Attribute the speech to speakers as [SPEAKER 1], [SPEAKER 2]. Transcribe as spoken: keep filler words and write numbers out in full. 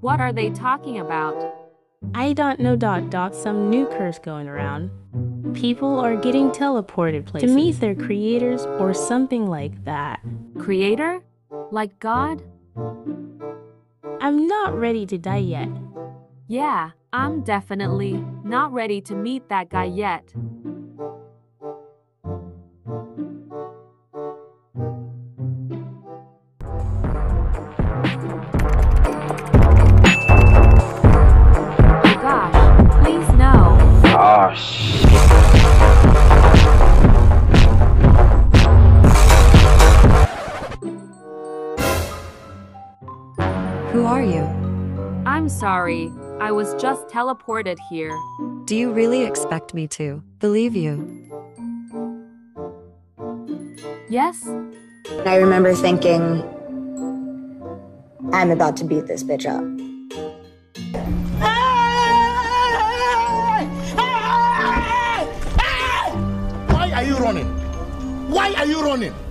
[SPEAKER 1] What are they talking about?
[SPEAKER 2] I don't know dot dot some new curse going around. People are getting teleported places to meet their creators or something like that.
[SPEAKER 1] Creator? Like God?
[SPEAKER 2] I'm not ready to die yet.
[SPEAKER 1] Yeah, I'm definitely not ready to meet that guy yet. Oh gosh, please no.
[SPEAKER 3] Oh, shit.
[SPEAKER 4] Who are you?
[SPEAKER 1] I'm sorry, I was just teleported here.
[SPEAKER 4] Do you really expect me to believe you?
[SPEAKER 1] Yes?
[SPEAKER 5] I remember thinking, I'm about to beat this bitch up.
[SPEAKER 6] Why are you running? Why are you running?